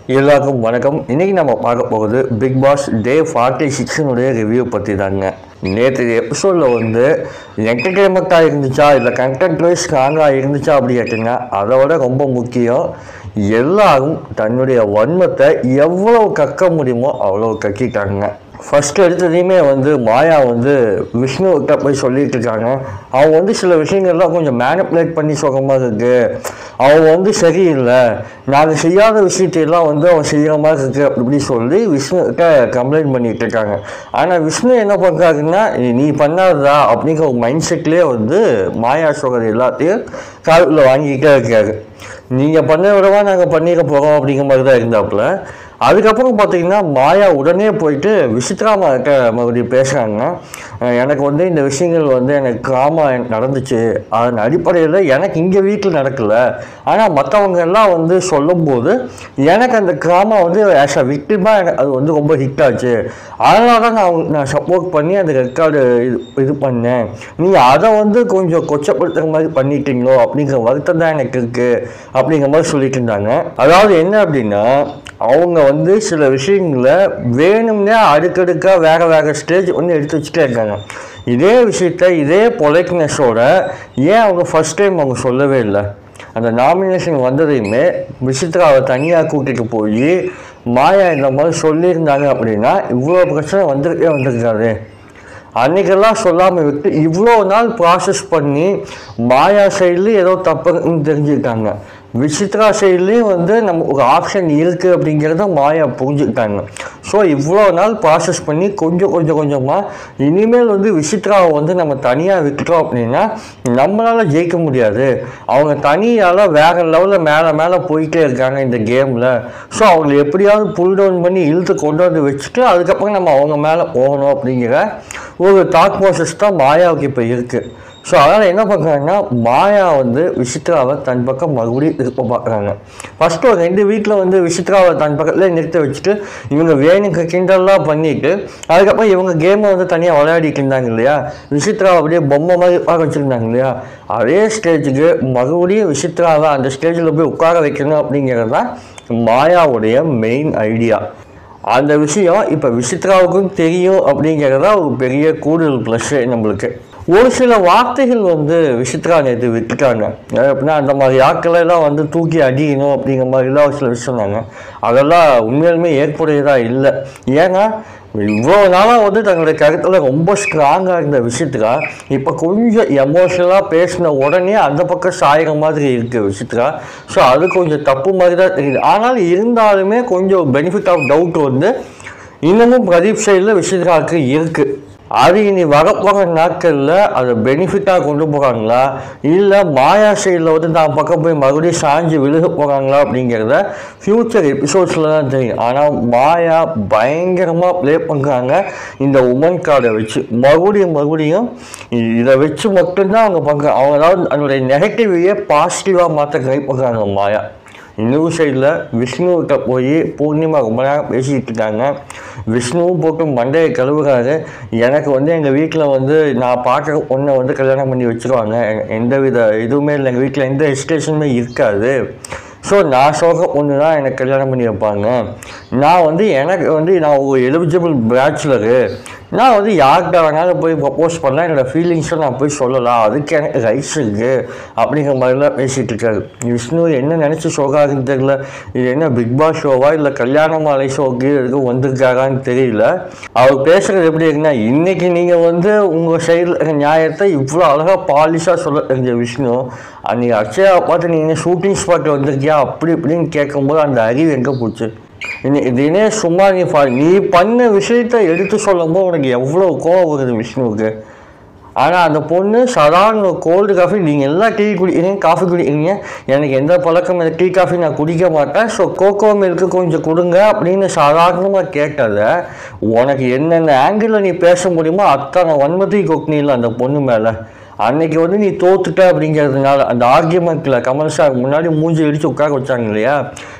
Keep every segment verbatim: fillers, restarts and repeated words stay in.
எல்லாருக்கும் வணக்கம். இன்றைக்கி நம்ம பார்க்க போகிறது பிக் பாஸ் டே ஃபார்ட்டி சிக்ஸினுடைய ரிவ்யூ பற்றி தாங்க. நேற்று எபிசோடில் வந்து என்டர்டெயின்மெண்ட்டாக இருந்துச்சா இல்லை கண்டென்ட் வைஸ் ஸ்ட்ராங்காக இருந்துச்சா அப்படி கேட்டிங்கன்னா அதை விட ரொம்ப முக்கியம் எல்லாரும் தன்னுடைய வன்மத்தை எவ்வளோ கக்க முடியுமோ அவ்வளோ கக்கிட்டாங்க. ஃபஸ்ட்டு எடுத்ததையுமே வந்து மாயா வந்து விஷ்ணுக்கிட்ட போய் சொல்லிட்டு இருக்காங்க. அவங்க வந்து சில விஷயங்கள்லாம் கொஞ்சம் மேனிப்புலேட் பண்ணி சொல்கிற மாதிரி இருக்குது. அவங்க வந்து சரியில்லை, நாங்கள் செய்யாத விஷயத்தையெல்லாம் வந்து அவங்க செய்கிற மாதிரி இருக்குது அப்படி சொல்லி விஷ்ணுக்கிட்ட கம்ப்ளைண்ட் பண்ணிகிட்டு இருக்காங்க. ஆனால் விஷ்ணு என்ன பண்ணுறாருன்னா நீ பண்ணாததா அப்படிங்கிற ஒரு மைண்ட் செட்லேயே வந்து மாயா சொல்கிறது எல்லாத்தையும் காலில் வாங்கிக்கிட்டே இருக்காரு. நீங்கள் பண்ண விடவா நாங்கள் பண்ணிக்க போகிறோம் அப்படிங்கிற மாதிரி தான் இருந்தாப்புல. அதுக்கப்புறம் பார்த்தீங்கன்னா மாயா உடனே போயிட்டு விசித்ராமா கிட்ட மறுபடியும் பேசுகிறாங்க. எனக்கு வந்து இந்த விஷயங்கள் வந்து எனக்கு ட்ராமா நடந்துச்சு, அதன் அடிப்படையில் எனக்கு இங்கே வீட்டில் நடக்கலை, ஆனால் மற்றவங்க எல்லாம் வந்து சொல்லும்போது எனக்கு அந்த ட்ராமா வந்து ஆஸ் அ விக்டிமாக எனக்கு அது வந்து ரொம்ப ஹிட் ஆச்சு, அதனால தான் நான் அவங்க நான் சப்போர்ட் பண்ணி அந்த ரெக்கார்டு இது இது பண்ணேன், நீங்கள் அதை வந்து கொஞ்சம் கொச்சப்படுத்துகிற மாதிரி பண்ணிட்டீங்களோ அப்படிங்கிற வருத்தம் தான் எனக்கு இருக்குது அப்படிங்கிற மாதிரி சொல்லிட்டு இருந்தாங்க. அதாவது என்ன அப்படின்னா அவங்க வந்து சில விஷயங்களை வேணும்னே அடுக்கடுக்காக வேறு வேறு ஸ்டேஜ் வந்து எடுத்து வச்சுட்டே இருக்காங்க. இதே விஷயத்த இதே பொலைட்னஸோட ஏன் அவங்க ஃபஸ்ட் டைம் அவங்க சொல்லவே இல்லை? அந்த நாமினேஷன் வந்ததையுமே விசித்ராவை தனியாக கூட்டிகிட்டு போய் மாயா இந்த மாதிரி சொல்லியிருந்தாங்க அப்படின்னா இவ்வளோ பிரச்சனை வந்துருக்கே வந்திருக்காரு. அன்றைக்கெல்லாம் சொல்லாமல் விட்டு இவ்வளோ நாள் ப்ராசஸ் பண்ணி மாயா சைட்லேயும் ஏதோ தப்புன்னு தெரிஞ்சுக்கிட்டாங்க, விசித்ரா சைட்லேயும் வந்து நம்ம ஒரு ஆப்ஷன் இருக்குது அப்படிங்கிறத மாயா புரிஞ்சுக்கிட்டாங்க. ஸோ இவ்வளோ நாள் ப்ராசஸ் பண்ணி கொஞ்சம் கொஞ்சம் கொஞ்சமாக இனிமேல் வந்து விசித்ராவை வந்து நம்ம தனியாக விட்டுட்டோம் அப்படின்னா நம்மளால் ஜெயிக்க முடியாது. அவங்க தனியால் வேறு லெவலில் மேலே மேலே போயிட்டே இருக்காங்க இந்த கேமில். ஸோ அவங்களை எப்படியாவது புல் டவுன் பண்ணி இழுத்து கொண்டு வந்து வச்சுட்டு அதுக்கப்புறம் நம்ம அவங்க மேலே போகணும் அப்படிங்கிற ஒரு தாட் ப்ராசஸ் தான் மாயாவுக்கு இப்போ இருக்குது. ஸோ அதனால் என்ன பண்ணுறாங்கன்னா மாயா வந்து விசித்ராவை தன் பக்கம் மறுபடியும் திருப்ப பார்க்குறாங்க. ஃபஸ்ட்டு ஒரு ரெண்டு வீட்டில் வந்து விசித்ராவை தன் பக்கத்தில் நிறுத்த வச்சுட்டு இவங்க வேணுக்கு கிண்டல்லாம் பண்ணிவிட்டு அதுக்கப்புறம் இவங்க கேமை வந்து தனியாக விளையாடிட்டு இருந்தாங்க இல்லையா, விசித்ராவை அப்படியே பொம்மை மாதிரி உட்கார வச்சுருந்தாங்க இல்லையா, அதே ஸ்டேஜுக்கு மறுபடியும் விசித்ராவை அந்த ஸ்டேஜில் போய் உட்கார வைக்கணும் அப்படிங்கிறது தான் மாயாவுடைய மெயின் ஐடியா. அந்த விஷயம் இப்போ விசித்ராவுக்கும் தெரியும் அப்படிங்கிறதா ஒரு பெரிய கூடுதல் ப்ளஸ்ஸு நம்மளுக்கு. ஒரு சில வார்த்தைகள் வந்து விசித்ரா நேற்று விட்டுட்டாங்க. அப்படின்னா அந்த மாதிரி ஆட்களெல்லாம் வந்து தூக்கி அடிக்கணும் அப்படிங்கிற மாதிரிலாம் ஒரு சில விஷயம் சொன்னாங்க. அதெல்லாம் உண்மையிலுமே ஏற்புடையதாக இல்லை. ஏன்னா இவ்வளோ நாளாக வந்து தன்னுடைய கருத்தில் ரொம்ப ஸ்ட்ராங்காக இருந்த விசித்ரா இப்போ கொஞ்சம் எமோஷனலாக பேசின உடனே அந்த பக்கம் சாயிற மாதிரி இருக்குது விசித்ரா. ஸோ அது கொஞ்சம் தப்பு மாதிரி தான் தெரியுது. ஆனால் இருந்தாலுமே கொஞ்சம் பெனிஃபிட் ஆஃப் டவுட் வந்து இன்னமும் பிரதீப் சைடில் விசித்ராவுக்கு இருக்குது. அது இனி வரப்போகிற நாட்களில் அதை பெனிஃபிட்டாக கொண்டு போகிறாங்களா இல்லை மாயா சைடில் வந்து நான் பக்கம் போய் மறுபடியும் சாஞ்சு விழுக போகிறாங்களா அப்படிங்கிறத ஃப்யூச்சர் எபிசோட்ஸில் தான் தெரியும். ஆனால் மாயா பயங்கரமாக ப்ளே பண்ணுறாங்க இந்த உமன் கார்டை வச்சு. மறுபடியும் மறுபடியும் இதை வச்சு மட்டும்தான் அவங்க பண்ணுறாங்க. அவங்க அதாவது அதனுடைய நெகட்டிவையே பாசிட்டிவாக மாற்ற ட்ரை பண்ணுறாங்க மாயா. இன்னொரு சைடில் விஷ்ணுக்கிட்ட போய் பூர்ணிமா ரொம்ப நேரம் பேசிக்கிட்டு இருக்காங்க. விஷ்ணுவும் போட்டு மண்டையை கழுவுறாரு. எனக்கு வந்து எங்கள் வீட்டில் வந்து நான் பார்க்குற பொண்ணை வந்து கல்யாணம் பண்ணி வச்சுருவாங்க, எந்த வித இதுவுமே இல்லை, எங்கள் வீட்டில் எந்த ஹெசிடேஷனுமே இருக்காது, ஸோ நான் சொல்கிற பொண்ணு தான் எனக்கு கல்யாணம் பண்ணி வைப்பாங்க, நான் வந்து எனக்கு வந்து நான் ஒரு எலிஜிபிள் பேச்சுலரு, நான் வந்து யார்கிட்ட வேணாலும் போய் ப்ரப்போஸ் பண்ணலாம், என்னோடய ஃபீலிங்ஸை நான் போய் சொல்லலாம், அதுக்கு எனக்கு ரைட்ஸ் இருக்குது அப்படிங்கிற மாதிரிலாம் பேசிகிட்டு இருக்காரு. விஷ்ணு என்ன நினச்சி சொல்கிறாருன்னு தெரியல. இது என்ன பிக் பாஸ் ஷோவா இல்லை கல்யாண மாலை ஷோக்கு எதுக்கும் வந்திருக்காரான்னு தெரியல. அவர் பேசுகிறது எப்படி இருக்குன்னா இன்றைக்கி நீங்கள் வந்து உங்கள் சைடில் நியாயத்தை இவ்வளோ அழகாக பாலிஷாக சொல்ல தெரிஞ்ச விஷ்ணு அன்றைக்கி அக்ஷயா பார்த்து நீங்கள் ஷூட்டிங் ஸ்பாட்டில் வந்திருக்கியா அப்படி இப்படின்னு கேட்கும்போது அந்த அறிவு எங்கே போச்சு? இதுனே சும்மா நீ நீ பண்ண விஷயத்த எடுத்து சொல்லும் போது உனக்கு எவ்வளோ கோவம் வருது விஷ்ணுவுக்கு. ஆனால் அந்த பொண்ணு சாதாரண கோல்டு காஃபி, நீங்கள் எல்லாம் டீ குடிக்கிறீங்க காஃபி குடிக்கிறீங்க, எனக்கு எந்த பழக்கம் இல்லை, டீ காஃபி நான் குடிக்க மாட்டேன், ஸோ கோகோ மில்க்கு கொஞ்சம் கொடுங்க அப்படின்னு சாதாரணமாக கேட்டதை உனக்கு என்னென்ன ஆங்கிளில் நீ பேச முடியுமோ அத்தனை வன்மதி கொட்டினில்ல அந்த பொண்ணு மேலே. அன்னைக்கு வந்து நீ தோத்துட்ட அப்படிங்கிறதுனால அந்த ஆர்கியூமெண்ட்டில் கமல் சார் முன்னாடி மூஞ்சி இடித்து உட்கார வச்சாங்க இல்லையா,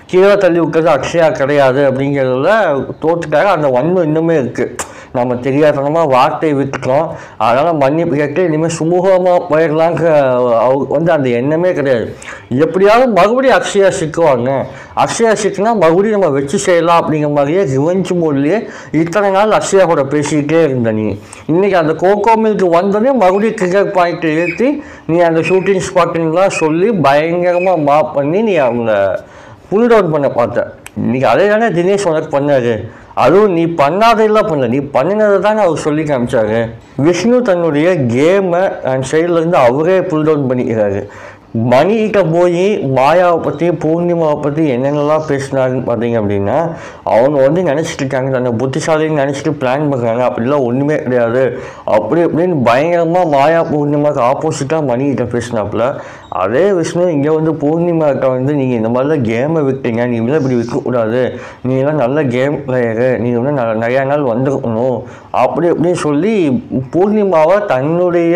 கீழே தள்ளி விட்டது அக்ஷயா கிடையாது அப்படிங்கிறதுல தோற்றுட்டாங்க. அந்த வன்மை இன்னுமே இருக்குது. நம்ம தெரியாதனமாக வார்த்தையை விட்டுட்டோம், அதனால் மன்னிப்பு கேட்டு இனிமேல் சுமூகமாக போயிடலாங்க. அவங்க வந்து அந்த எண்ணமே கிடையாது. எப்படியாவது மறுபடியும் அக்ஷயா சிக்குவாங்க, அக்ஷயா சிக்குனா மறுபடியும் நம்ம வச்சு செய்யலாம் அப்படிங்கிற மாதிரியே ரிவெஞ்ச் மூலியே இத்தனை நாள் அக்ஷயா கூட பேசிக்கிட்டே இருந்த நீ இன்றைக்கி அந்த கோகோ மில்க்கு வந்தோடனே மறுபடியும் கிரிக்கெட் பாயிண்ட்டை ஏற்றி நீ அந்த ஷூட்டிங் ஸ்பாட்டுங்கெலாம் சொல்லி பயங்கரமாக மாப் பண்ணி நீ அவங்க புல் டவுன் பண்ண பார்த்த. இன்றைக்கி அதே தானே தினேஷ் உனக்கு பண்ணாரு. அதுவும் நீ பண்ணாதெல்லாம் பண்ணல, நீ பண்ணினதை தானே அவர் சொல்லி காமிச்சாரு. விஷ்ணு தன்னுடைய கேமை அண்ட் சைட்லேருந்து அவரே புல் டவுன் பண்ணிக்கிறாரு. மணிகிட்ட போய் மாயாவை பற்றி பூர்ணிமாவை பற்றி என்னென்னலாம் பேசினாருன்னு பார்த்தீங்க அப்படின்னா, அவங்க வந்து நினச்சிட்டு இருக்காங்க தன்னை புத்திசாலின்னு நினச்சிட்டு பிளான் பண்ணுறாங்க. அப்படிலாம் ஒன்றுமே கிடையாது அப்படி அப்படின்னு பயங்கரமாக மாயா பூர்ணிமாவுக்கு ஆப்போசிட்டாக மணிகிட்ட பேசினாப்புல. அதே விஷ்ணு இங்கே வந்து பூர்ணிமாக்கிட்ட வந்து நீங்கள் இந்த மாதிரிலாம் கேமை விட்டீங்க, நீங்களாம் இப்படி விற்கக்கூடாது, நீங்களாம் நல்ல கேம் பிளேயரு, நீங்கள் வந்து ந நிறையா நாள் வந்துருக்கணும் அப்படி அப்படின்னு சொல்லி பூர்ணிமாவை தன்னுடைய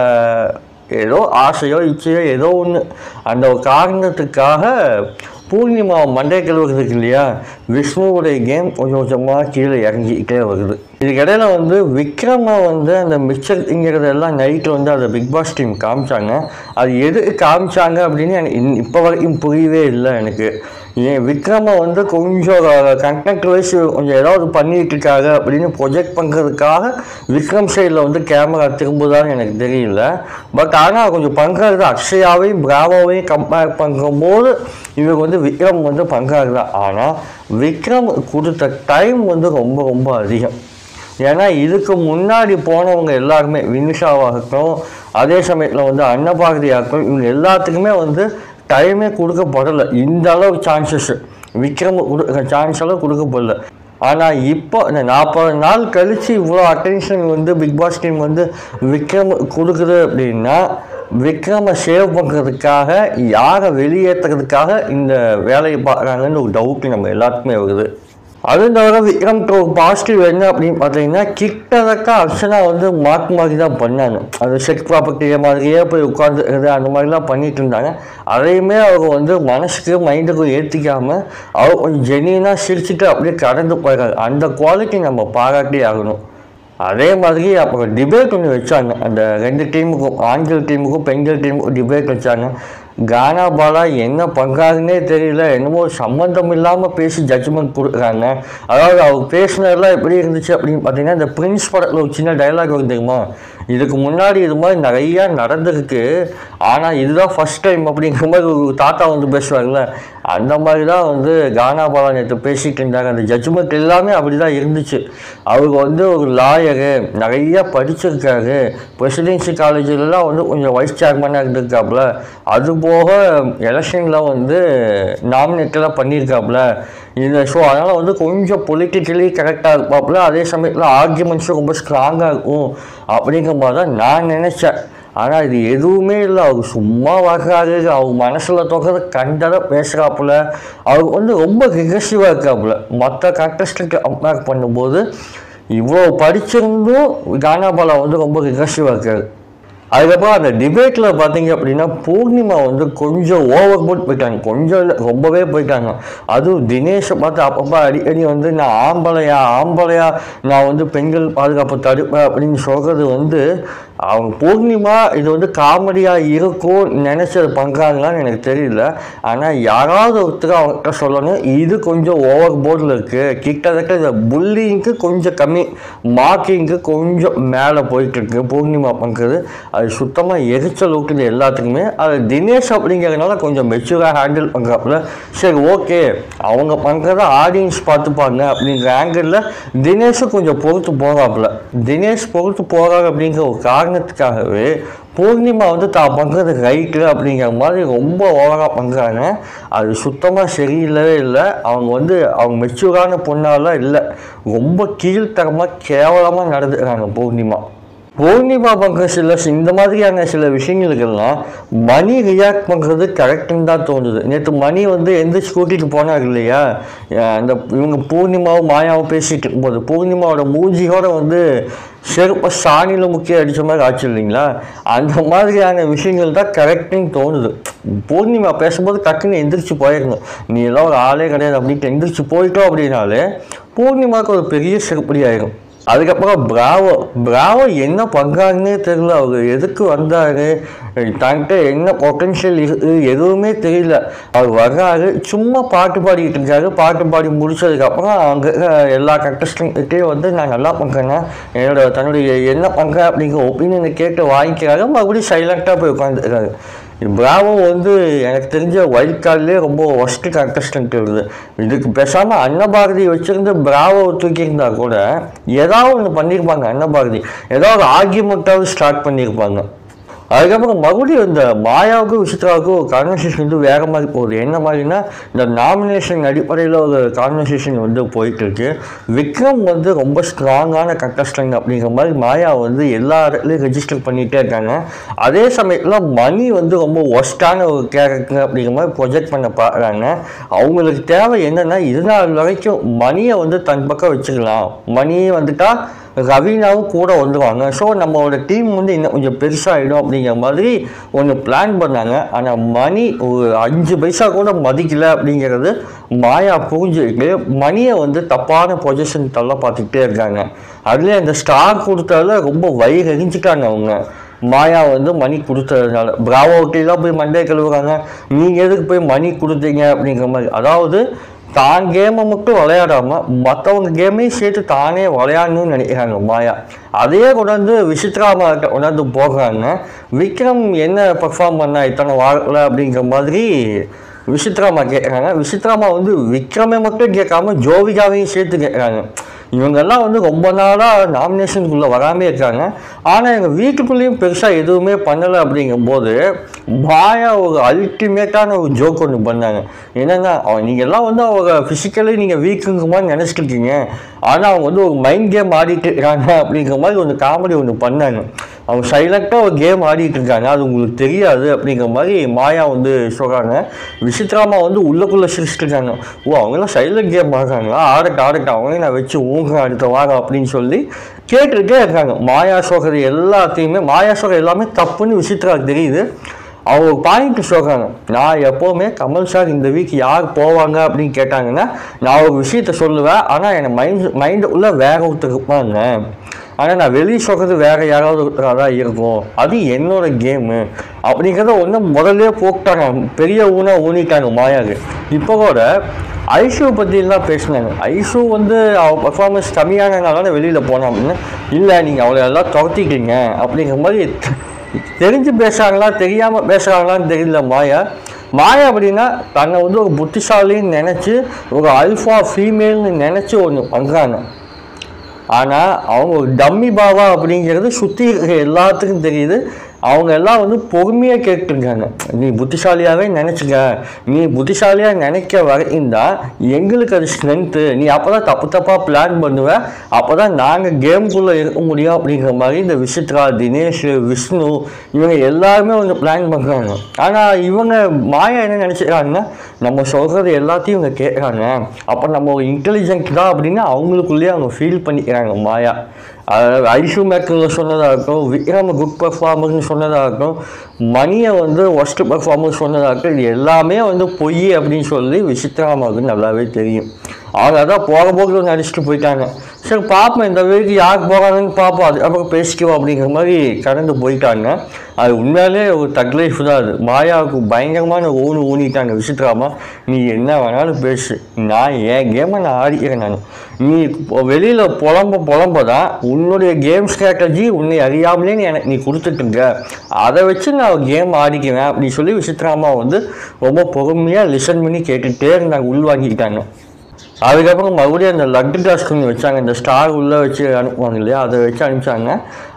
ஏதோ ஆசையோ இச்சையோ ஏதோ ஒன்று அந்த ஒரு காரணத்துக்காக பூர்ணிமாவை மண்டை கழுவுறதுக்கு இல்லையா, விஷ்ணுவுடைய கேம் கொஞ்சம் கொஞ்சமாக கீழே இறங்கிக்கிட்டே வருது. இதுக்கிடையில் வந்து விக்ரமை வந்து அந்த மிக்சர்ங்கிறதெல்லாம் நைட்டு வந்து அதை பிக் பாஸ் டீம் காமிச்சாங்க. அது எது காமிச்சாங்க அப்படின்னு எனக்கு இப்போ வரைக்கும் புரியவே இல்லை எனக்கு. ஏன் விக்ரமை வந்து கொஞ்சம் கண்டெக்ட் வைஸ் கொஞ்சம் ஏதாவது பண்ணிகிட்டு இருக்காங்க அப்படின்னு ப்ரொஜெக்ட் பண்ணுறதுக்காக விக்ரம் சைடில் வந்து கேமரா திரும்புதான்னு எனக்கு தெரியல. பட் ஆனால் கொஞ்சம் பண்ணுறது அக்ஷயாவையும் பிராவோவையும் கம்பேர் பண்ணும்போது இவங்க வந்து விக்ரம் வந்து பண்ணுறாரு தான். ஆனால் விக்ரம் கொடுத்த டைம் வந்து ரொம்ப ரொம்ப அதிகம். ஏன்னா இதுக்கு முன்னாடி போனவங்க எல்லாருமே வினிஷாவாகட்டும், அதே சமயத்தில் வந்து அன்னபாரதியாகட்டும், இவங்க எல்லாத்துக்குமே வந்து டைமே கொடுக்கப்படலை. இந்த அளவு சான்சஸ் விக்ரம் கொடுக்குற சான்ஸ் அளவு கொடுக்கப்படல. ஆனால் இப்போ இந்த நாற்பது நாள் கழித்து இவ்வளோ அட்டென்ஷன் வந்து பிக் பாஸ் டீம் வந்து விக்ரம் கொடுக்குது அப்படின்னா, விக்ரமை சேவ் பண்ணுறதுக்காக யாரை வெளியேற்றுறதுக்காக இந்த வேலையை பார்க்குறாங்கன்னு ஒரு டவுட்டு நம்ம எல்லாத்துக்குமே வருது. அதுவும் தவிர விக்ரம்க்கு ஒரு பாசிட்டிவ் என்ன அப்படின்னு பார்த்தீங்கன்னா, கிட்டத்தட்ட அர்ச்சனா வந்து மார்க் மாதிரி தான் பண்ணாங்க. அது செக் ப்ராப்பர்ட்டியை மாதிரியே போய் உட்காந்துருக்குது அந்த மாதிரிலாம் பண்ணிட்டு இருந்தாங்க. அதையுமே அவங்க வந்து மனசுக்கு மைண்டுக்கு ஏற்றிக்காமல் அவர் கொஞ்சம் ஜெனியூனாக சிரிச்சுட்டு அப்படியே கடந்து போயிருக்காங்க. அந்த குவாலிட்டி நம்ம பாராட்டி ஆகணும். அதே மாதிரி அப்புறம் டிபேட் ஒன்று வச்சாங்க. அந்த ரெண்டு டீமுக்கும், ஆண்கள் டீமுக்கும் பெண்கள் டீமுக்கும் டிபேட் வச்சாங்க. கானா பாலா என்ன பண்ணுறாருன்னே தெரியல, என்னமோ சம்மந்தம் இல்லாமல் பேசி ஜட்ஜ்மெண்ட் கொடுக்குறாங்க. அதாவது அவர் பேசினதெல்லாம் எப்படி இருந்துச்சு அப்படின்னு பார்த்தீங்கன்னா, இந்த பிரின்ஸ் படத்தில் ஒரு சின்ன டைலாக் வந்து தெரியுமா, இதுக்கு முன்னாடி இது மாதிரி நிறையா நடந்திருக்கு, ஆனால் இதுதான் ஃபஸ்ட் டைம் அப்படிங்கிற மாதிரி ஒரு தாத்தா வந்து பேசுவாங்கள்ல, அந்த மாதிரி தான் வந்து கானா பாலா நேற்று பேசிகிட்டு இருந்தாங்க. அந்த ஜட்ஜ்மெண்ட் எல்லாமே அப்படி தான் இருந்துச்சு. அவங்க வந்து ஒரு லாயரு, நிறையா படிச்சிருக்காரு, பிரசிடென்சி காலேஜிலலாம் வந்து கொஞ்சம் வைஸ் சேர்மனாக இருந்திருக்காப்புல, அதுபோக எலெக்ஷனில் வந்து நாமினேட்டெல்லாம் பண்ணியிருக்காப்புல இந்த ஷோ. அதனால் வந்து கொஞ்சம் பொலிட்டிக்கலி கரெக்டாக இருப்பாப்புல, அதே சமயத்தில் ஆர்கியூமெண்ட்ஸும் ரொம்ப ஸ்ட்ராங்காக இருக்கும் அப்படிங்கிற மாதிரி தான் நான் நினச்சேன். ஆனால் இது எதுவுமே இல்லை. அவர் சும்மா வர்றாரு, அவர் மனசில் தோக்கிறது கண்டதை பேசுகிறாப்புல, அவர் வந்து ரொம்ப ரிகர்சிவாக இருக்காப்புல. மற்ற கண்டஸ்டன்ட் கம்பேர் பண்ணும்போது இவ்வளோ படிச்சிருந்தும் கானா பாலா வந்து ரொம்ப ரிகர்சிவாக இருக்காரு. அதுக்கப்புறம் அந்த டிபேட்டில் பார்த்தீங்க அப்படின்னா, பூர்ணிமா வந்து கொஞ்சம் ஓவர் போட் போயிட்டாங்க. கொஞ்சம் இல்லை, ரொம்பவே போயிட்டாங்க. அதுவும் தினேஷை பார்த்து அப்பப்போ அடிக்கடி வந்து நான் ஆம்பளையா ஆம்பளையா நான் வந்து பெண்கள் பாதுகாப்பு தடுப்பேன் அப்படின்னு சொல்கிறது வந்து, அவங்க பூர்ணிமா இது வந்து காமெடியாக இருக்கும் நினச்சது பண்ணுறாங்களான்னு எனக்கு தெரியல. ஆனால் யாராவது ஒருத்தர் அவங்ககிட்ட சொல்லணும், இது கொஞ்சம் ஓவர் போர்டில் இருக்குது, கிட்டத்தட்ட இந்த புல்லிங்க்கு கொஞ்சம் கம்மி, மார்க்கிங்க்கு கொஞ்சம் மேலே போயிட்டுருக்கு பூர்ணிமா பண்ணுறது. அது சுத்தமாக எரிச்சல் ஊட்டுது எல்லாத்துக்குமே. அது தினேஷ் அப்படிங்கிறதுனால கொஞ்சம் மெச்சூராக ஹேண்டில் பண்ணுறாப்புல. சரி ஓகே, அவங்க பண்ணுறத ஆடியன்ஸ் பார்த்துப்பாங்க அப்படிங்கிற ஆங்கிளில் தினேஷும் கொஞ்சம் பொறுத்து போகிறாப்புல. தினேஷ் பொறுத்து போகிறாங்க அப்படிங்கிற ஒரு காரணத்துக்காகவே பூர்ணிமா வந்து தான் பண்ணுறது ரைட்டு அப்படிங்கிற மாதிரி ரொம்ப ஓவராக பண்ணுறாங்க. அது சுத்தமாக சரியில்லவே இல்லை. அவங்க வந்து அவங்க மெச்சூரான பொண்ணாலாம் இல்லை, ரொம்ப கீழ்த்தரமாக கேவலமாக நடந்துக்கிறாங்க பூர்ணிமா. பூர்ணிமா பண்ற சில இந்த மாதிரியான சில விஷயங்களுக்கெல்லாம் மணி ரியாக்ட் பண்ணுறது கரெக்டுன்னு தான் தோணுது. நேற்று மணி வந்து எந்த ஸ்கூட்டிக்கு போனார் இல்லையா, அந்த இவங்க பூர்ணிமாவும் மாயாவும் பேசிட்டு இருக்கும்போது பூர்ணிமாவோட மூஞ்சியோட வந்து செருப்ப சாணியில் முக்கிய அடித்த மாதிரி ஆச்சு இல்லைங்களா, அந்த மாதிரியான விஷயங்கள் தான் கரெக்டுன்னு தோணுது. பூர்ணிமா பேசும்போது டக்குன்னு எந்திரிச்சு போயிடணும், நீ எல்லாம் ஒரு ஆளே கிடையாது அப்படின்ட்டு எந்திரிச்சு போயிட்டோம் அப்படின்னாலே பூர்ணிமாவுக்கு ஒரு பெரிய செருப்படி ஆயிடும். அதுக்கப்புறம் பிராவோ பிராவோ என்ன பண்ணுறாங்கன்னே தெரியல, அவர் எதுக்கு வந்தார், தன்கிட்ட என்ன பொட்டன்ஷியல் இருக்குது எதுவுமே தெரியல. அவர் வர்றாரு, சும்மா பாட்டு பாடிக்கிட்டு இருக்காரு. பாட்டு பாடி முடிச்சதுக்கப்புறம் அங்கே எல்லா கண்டஸ்டன்ட்கிட்டே வந்து நான் நல்லா பண்ணுறேன்னா என்னோட தன்னுடைய என்ன பண்ணுறேன் அப்படிங்கிற ஒப்பீனியனை கேட்டு வாங்கிக்கிறாரு. மறுபடியும் சைலண்ட்டாக போய் உட்காந்துருக்காரு. பிராவோ வந்து எனக்கு தெரிஞ்ச ஒயில்ட் கார்ட்லேயே ரொம்ப ஒஸ்ட்டு கண்டஸ்டன்ட் இருக்குது. இதுக்கு பேசாமல் அன்னபாரதி வச்சுருந்து பிராவோ தூக்கியிருந்தா கூட ஏதாவது ஒன்று பண்ணியிருப்பாங்க. அன்னபாரதி ஏதாவது ஒரு ஆர்கியூமெண்ட்டாவது ஸ்டார்ட் பண்ணியிருப்பாங்க. அதுக்கப்புறம் மறுபடியும் இந்த மாயாவுக்கும் விசித்ராவுக்கும் ஒரு கான்வர்சேஷன் வந்து வேறு மாதிரி போகுது. என்ன மாதிரினா இந்த நாமினேஷன் அடிப்படையில் ஒரு கான்வர்சேஷன் வந்து போயிட்டுருக்கு. விக்ரம் வந்து ரொம்ப ஸ்ட்ராங்கான கண்டஸ்டன்ட் அப்படிங்கிற மாதிரி மாயா வந்து எல்லா இடத்துலையும் ரெஜிஸ்டர் பண்ணிகிட்டே இருக்காங்க. அதே சமயத்தில் மணி வந்து ரொம்ப ஒஸ்டான ஒரு கேரக்டர் அப்படிங்கிற மாதிரி ப்ரொஜெக்ட் பண்ண பார்க்குறாங்க. அவங்களுக்கு தேவை என்னென்னா இது நாள் வரைக்கும் மணியை வந்து தன் பக்கம் வச்சுக்கலாம், மணியை வந்துட்டால் ரவீனாவும் கூட வந்துடுவாங்க, ஸோ நம்மளோட டீம் வந்து இன்னும் கொஞ்சம் பெருசாகிடும் அப்படிங்கிற மாதிரி ஒன்று பிளான் பண்ணாங்க. ஆனால் மணி ஒரு அஞ்சு பைசா கூட மதிக்கலை அப்படிங்கிறது மாயா புரிஞ்சுக்கிட்டு மணியை வந்து தப்பான பொசிஷன் தள்ள பார்த்துக்கிட்டே இருக்காங்க. அதுலேயே அந்த ஸ்டார் கொடுத்தால ரொம்ப வயிறு எரிஞ்சிட்டாங்க அவங்க. மாயா வந்து மணி கொடுத்ததுனால பிராவோட்டெல்லாம் போய் மண்டே கழுவுறாங்க, நீங்கள் எதுக்கு போய் மணி கொடுத்தீங்க அப்படிங்கிற மாதிரி. அதாவது தான் கேமை மட்டும் விளையாடாமல் மற்றவங்க கேமையும் சேர்த்து தானே விளையாடணும்னு நினைக்கிறாங்க மாயா. அதையே கொண்டாந்து விசித்ராமாட்ட கொண்டாந்து போகிறாங்க. விக்ரம் என்ன பர்ஃபார்ம் பண்ணா இத்தனை வாரத்தில் அப்படிங்கிற மாதிரி விசித்ராமா கேட்குறாங்க. விசித்ராமா வந்து விக்ரமை மட்டும் கேட்காம ஜோவிகாவையும் சேர்த்து கேட்குறாங்க. இவங்கெல்லாம் வந்து ரொம்ப நாளாக நாமினேஷனுக்குள்ளே வராமே இருக்காங்க, ஆனால் எங்கள் வீட்டுக்குள்ளேயும் பெருசாக எதுவுமே பண்ணலை அப்படிங்கும்போது மாயா ஒரு அல்டிமேட்டான ஒரு ஜோக் ஒன்று பண்ணாங்க. என்னென்னா நீங்கள் எல்லாம் வந்து அவங்க ஃபிசிக்கலி நீங்கள் வீக்குங்கிற மாதிரி நினச்சிட்டு இருக்கீங்க, ஆனால் அவங்க வந்து ஒரு மைண்ட் கேம் ஆடிட்டு இருக்காங்க அப்படிங்கிற மாதிரி ஒரு காமெடி ஒன்று பண்ணாங்க. அவங்க சைலண்ட்டாக ஒரு கேம் ஆடிட்டு இருக்காங்க, அது உங்களுக்கு தெரியாது அப்படிங்கிற மாதிரி மாயா வந்து சொல்கிறாங்க. விசித்ராமா வந்து உள்ளக்குள்ளே சிரிச்சுட்டு இருக்காங்க, ஓ அவங்களாம் சைலண்ட் கேம் ஆடுறாங்களா, ஆடட்ட ஆடட்ட அவங்களே நான் வச்சு ஊங்க அடுத்த வாரம் அப்படின்னு சொல்லி கேட்டுக்கிட்டே இருக்காங்க. மாயா சொல்கிறது எல்லாத்தையுமே மாயா சொல்கிற எல்லாமே தப்புன்னு விசித்ராவுக்கு தெரியுது. அவங்க பாயிண்ட் சொல்கிறாங்க, நான் எப்போவுமே கமல் சார் இந்த வீக் யார் போவாங்க அப்படின்னு கேட்டாங்கன்னா நான் ஒரு விஷயத்த சொல்லுவேன், ஆனால் என் மைண்ட் மைண்டுக்குள்ளே வேற ஒருத்தர் இருப்பாங்க, ஆனால் நான் வெளியே சொல்கிறது வேறு யாராவது ஒருத்தராக தான் இருக்கும், அது என்னோட கேமு அப்படிங்கிறத ஒன்று முதல்ல போட்டாங்க, பெரிய ஊனா ஊனிட்டாங்க மாயாவுக்கு. இப்போ கூட ஐஷு பற்றிலாம் பேசினாங்க. ஐஷு வந்து அவள் பர்ஃபார்மன்ஸ் கம்மியானதுனால வெளியில் போனோம் அப்படின்னு. இல்லை நீங்கள் அவளை எல்லாம் துரத்திக்கிங்க அப்படிங்கிற மாதிரி தெரிஞ்சு பேசுகிறாங்களா தெரியாமல் பேசுகிறாங்களான்னு தெரியல மாயா. மாயா அப்படின்னா தன்னை வந்து ஒரு புத்திசாலின்னு நினச்சி ஒரு அல்ஃபா ஃபீமேல்னு நினச்சி ஒன்று பண்ணுறாங்க. ஆனால் அவங்க ஒரு டம்மி பாவா அப்படிங்கிறது சுற்றி இருக்கிற எல்லாத்துக்கும் தெரியுது. அவங்க எல்லாம் வந்து பொறுமையாக கேட்டுருக்காங்க, நீ புத்திசாலியாகவே நினச்சிக்க, நீ புத்திசாலியாக நினைக்க வரைந்தா எங்களுக்கு அது ஸ்ட்ரென்த்து, நீ அப்போ தான் தப்பு தப்பாக பிளான் பண்ணுவேன், அப்போ தான் நாங்கள் கேமுக்குள்ளே இருக்க முடியும் அப்படிங்கிற மாதிரி இந்த விசித்ரா, தினேஷ், விஷ்ணு இவங்க எல்லாருமே வந்து பிளான் பண்ணுறாங்க. ஆனால் இவங்க மாயா என்ன நினச்சிக்கிறாங்கன்னா நம்ம சொல்கிறது எல்லாத்தையும் இவங்க கேட்குறாங்க, அப்போ நம்ம ஒரு இன்டெலிஜென்ட் தான் அப்படின்னு அவங்களுக்குள்ளேயே அவங்க ஃபீல் பண்ணிக்கிறாங்க மாயா. அதாவது ஐஷு மேக்கரில் சொன்னதாக இருக்கட்டும், விக்ரம் குட் பர்ஃபார்மர்னு சொன்னதாக இருக்கட்டும், மணியை வந்து ஒஸ்ட் பர்ஃபார்மர் சொன்னதாக இருக்கட்டும், இது எல்லாமே வந்து பொய் அப்படின்னு சொல்லி விசித்ராமாவுக்கு நல்லாவே தெரியும். அவங்க அதான் போக போக நடிச்சுட்டு போயிட்டாங்க. சரி பார்ப்போம் இந்த வீக்கு யாருக்கு போகிறாங்கன்னு பார்ப்போம், அதுக்கப்புறம் பேசிக்குவோம் அப்படிங்கிற மாதிரி கடந்து போயிட்டாங்க. அது உண்மையிலே ஒரு தக் லைஃப் தான். அது மாயாவுக்கு பயங்கரமான ஊனு ஊனிட்டாங்க விசித்ராமா. நீ என்ன வேணாலும் பேசு, நான் என் கேமை நான் ஆடிக்கிறேன், நான் நீ வெளியில் புலம்ப புலம்ப தான் உன்னுடைய கேம் ஸ்ட்ராட்டஜி உன்னை அறியாமலே நீ எனக்கு நீ கொடுத்துட்டுங்க, அதை வச்சு நான் கேம் ஆடிக்குவேன் அப்படின்னு சொல்லி விசித்ராமா வந்து ரொம்ப பொறுமையாக லிசன் பண்ணி கேட்டுகிட்டே இருந்தாங்க, உள்வாங்கிக்கிட்டாங்க. அதுக்கப்புறம் மறுபடியும் அந்த லட்டு டாஸ்க் ஒன்று வச்சாங்க, இந்த ஸ்டார் உள்ளே வச்சு அனுப்புவாங்க இல்லையா, அதை வச்சு அனுப்பிச்சாங்க.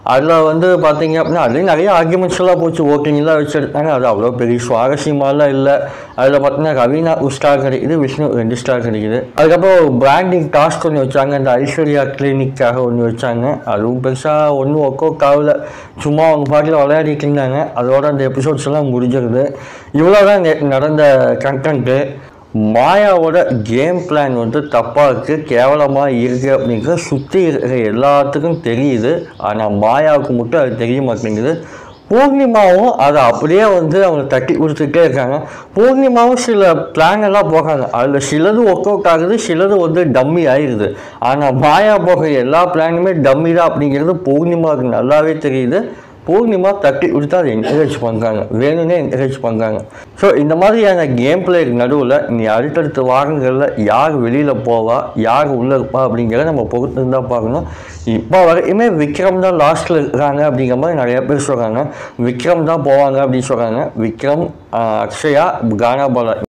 அதில் வந்து பார்த்தீங்க அப்படின்னா அதுலேயும் நிறைய ஆர்குமெண்ட்ஸ்லாம் போச்சு, ஓட்டிங்லாம் வச்சுருக்காங்க. அது அவ்வளோ பெரிய சுவாரஸ்யமாலாம் இல்லை. அதில் பார்த்தீங்கன்னா ரவீனா ஒரு ஸ்டார் கிடைக்குது, விஷ்ணு ரெண்டு ஸ்டார் கிடைக்குது. அதுக்கப்புறம் பிராண்டிங் டாஸ்க் ஒன்று வச்சாங்க, இந்த ஐஸ்வர்யா கிளினிக்காக ஒன்று வச்சாங்க. அதுவும் பெருசாக ஒன்றும் ஒர்க் அவுட் ஆகல, சும்மா அவங்க பாட்டில் விளையாடிட்டு இருந்தாங்க. அதோட அந்த எபிசோட்ஸ் எல்லாம் முடிஞ்சிருது. இவ்வளோதான் நேற்று நடந்த கண்டென்ட்டு. மாயாவோட கேம் பிளான் வந்து தப்பாக இருக்குது, கேவலமாக இருக்குது அப்படிங்கிறது சுற்றி இருக்கிற எல்லாத்துக்கும் தெரியுது. ஆனால் மாயாவுக்கு மட்டும் அது தெரிய மாட்டேங்குது. பூர்ணிமாவும் அதை அப்படியே வந்து அவங்க தட்டி கொடுத்துட்டே இருக்காங்க. பூர்ணிமாவும் சில பிளான் எல்லாம் போகிறாங்க, அதில் சிலது ஒர்க் அவுட் ஆகுது, சிலது வந்து டம்மி ஆகிடுது. ஆனால் மாயா போகிற எல்லா பிளானுமே டம்மி தான் அப்படிங்கிறது பூர்ணிமாவுக்கு நல்லாவே தெரியுது. பூர்ணிமா தட்டி கொடுத்து அதை என்கரேஜ் பண்ணுறாங்க, வேணும்னே என்கரேஜ் பண்ணுறாங்க. ஸோ இந்த மாதிரியான கேம் பிளேக்கு நடுவில் நீ அடுத்தடுத்த வாரங்களில் யார் வெளியில் போவா, யார் உள்ளே இருப்பா அப்படிங்கிறத நம்ம பொறுத்து தான் பார்க்கணும். இப்போ வரைக்குமே விக்ரம் தான் லாஸ்ட்டில் இருக்கிறாங்க அப்படிங்கிற மாதிரி நிறைய பேர் சொல்கிறாங்க. விக்ரம் தான் போவாங்க அப்படின்னு சொல்கிறாங்க. விக்ரம், அக்ஷயா, கானா பாலா